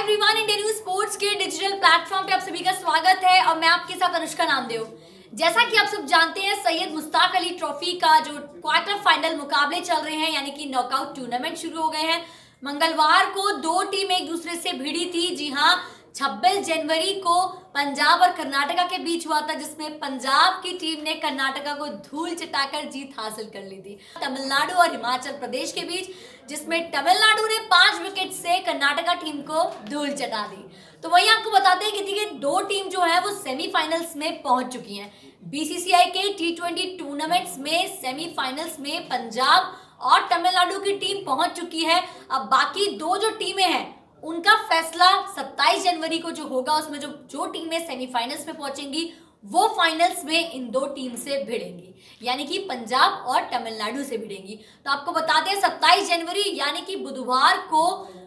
Everyone, Indian News Sports के digital platform पे आप सभी का स्वागत है और मैं आपके साथ अनुष्का नामदेव। जैसा कि आप सब जानते हैं, सैयद मुश्ताक अली ट्रॉफी का जो क्वार्टर फाइनल मुकाबले चल रहे हैं यानी कि नॉकआउट टूर्नामेंट शुरू हो गए हैं। मंगलवार को दो टीम एक दूसरे से भिड़ी थी। जी हाँ, 26 जनवरी को पंजाब और कर्नाटका के बीच हुआ था, जिसमें पंजाब की टीम ने कर्नाटका को धूल चटाकर जीत हासिल कर ली थी। तमिलनाडु और हिमाचल प्रदेश के बीच, जिसमें तमिलनाडु ने 5 विकेट से कर्नाटका टीम को धूल चटा दी। तो वहीं आपको बताते हैं कि दो टीम जो है वो सेमीफाइनल्स में पहुंच चुकी हैं। बीसीसीआई के T20 टूर्नामेंट्स में सेमीफाइनल्स में पंजाब और तमिलनाडु की टीम पहुंच चुकी है। अब बाकी दो जो टीमें हैं उनका फैसला 27 जनवरी को जो होगा, उसमें जो टीमें सेमीफाइनल्स में पहुंचेंगी वो फाइनल्स में इन दो टीम से भिड़ेंगी, यानी कि पंजाब और तमिलनाडु से भिड़ेंगी। तो आपको बताते हैं 27 जनवरी यानी कि बुधवार को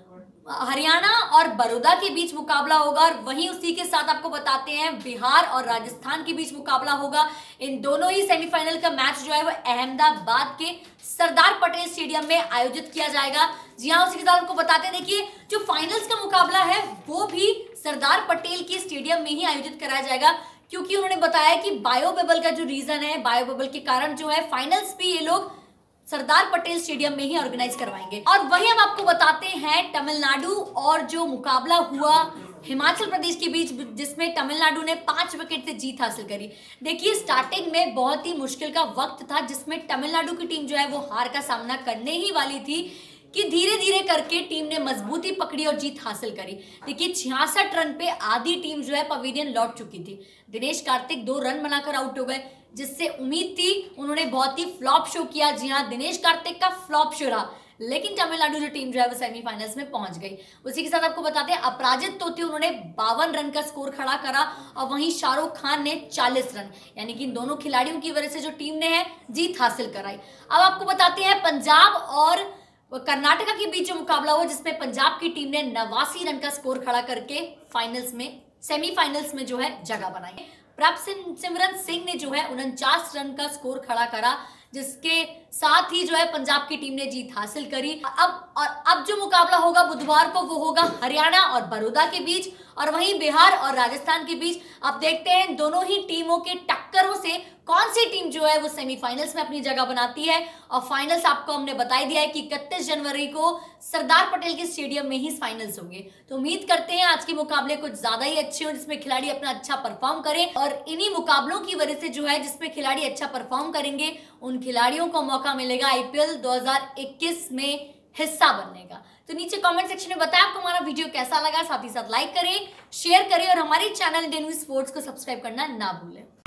हरियाणा और बड़ौदा के बीच मुकाबला होगा और वहीं उसी के साथ आपको बताते हैं बिहार और राजस्थान के बीच मुकाबला होगा। इन दोनों ही सेमीफाइनल का मैच जो है वो अहमदाबाद के सरदार पटेल स्टेडियम में आयोजित किया जाएगा। जी हाँ, उसी के साथ आपको बताते हैं, देखिए जो फाइनल्स का मुकाबला है वो भी सरदार पटेल के स्टेडियम में ही आयोजित कराया जाएगा, क्योंकि उन्होंने बताया कि बायो बबल का जो रीजन है, बायो बबल के कारण जो है फाइनल्स भी ये लोग सरदार पटेल स्टेडियम में ही ऑर्गेनाइज करवाएंगे। और वही हम आपको बताते हैं तमिलनाडु और जो मुकाबला हुआ हिमाचल प्रदेश के बीच, जिसमें तमिलनाडु ने 5 विकेट से जीत हासिल करी। देखिए स्टार्टिंग में बहुत ही मुश्किल का वक्त था, जिसमें तमिलनाडु की टीम जो है वो हार का सामना करने ही वाली थी कि धीरे धीरे करके टीम ने मजबूती पकड़ी और जीत हासिल करी। देखिए 66 रन पे आधी टीम जो है पवेलियन लौट चुकी थी। दिनेश कार्तिक 2 रन बनाकर आउट हो गए, जिससे उम्मीद थी, उन्होंने बहुत ही फ्लॉप शो किया। जी हाँ, दिनेश कार्तिक का फ्लॉप शो रहा, लेकिन तमिलनाडु जो टीम जो है वो सेमीफाइनल्स में पहुंच गई। उसी के साथ आपको बताते हैं अपराजित तोती उन्होंने 52 रन का स्कोर खड़ा करा और वहीं शाहरुख खान ने 40 रन, यानी कि इन दोनों खिलाड़ियों की वजह से जो टीम ने है जीत हासिल कराई। अब आपको बताते हैं पंजाब और कर्नाटका के बीच जो मुकाबला हुआ, जिसमें पंजाब की टीम ने 89 रन का स्कोर खड़ा करके फाइनल्स में सेमीफाइनल्स में जो है जगह बनाई। प्रभसिमरन सिंह ने जो है 49 रन का स्कोर खड़ा करा, जिसके साथ ही जो है पंजाब की टीम ने जीत हासिल करी। अब जो मुकाबला होगा बुधवार को वो होगा हरियाणा और बड़ौदा के बीच और वहीं बिहार और राजस्थान के बीच। अब देखते हैं दोनों ही टीमों के टक्करों से कौन सी टीम जो है वो सेमीफाइनल्स में अपनी जगह बनाती है। और फाइनल्स आपको हमने बता ही दिया है कि 31 जनवरी को सरदार पटेल के स्टेडियम में ही फाइनल्स होंगे। तो उम्मीद करते हैं आज के मुकाबले कुछ ज्यादा ही अच्छे हो, जिसमें खिलाड़ी अपना अच्छा परफॉर्म करें और इन्हीं मुकाबलों की वजह से जो है जिसमें खिलाड़ी अच्छा परफॉर्म करेंगे उन खिलाड़ियों को मौका मिलेगा IPL 2021 में हिस्सा बनने का। तो नीचे कमेंट सेक्शन में बताएं आपको हमारा वीडियो कैसा लगा, साथ ही साथ लाइक करें, शेयर करें और हमारे चैनल इंडियन न्यूज स्पोर्ट्स को सब्सक्राइब करना ना भूलें।